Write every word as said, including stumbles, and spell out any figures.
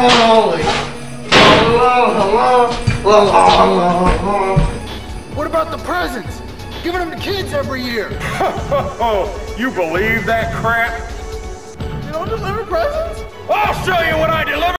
Holy. Hello, hello, hello, hello, hello. What about the presents? Giving them to kids every year. You believe that crap? You don't deliver presents? I'll show you what I deliver!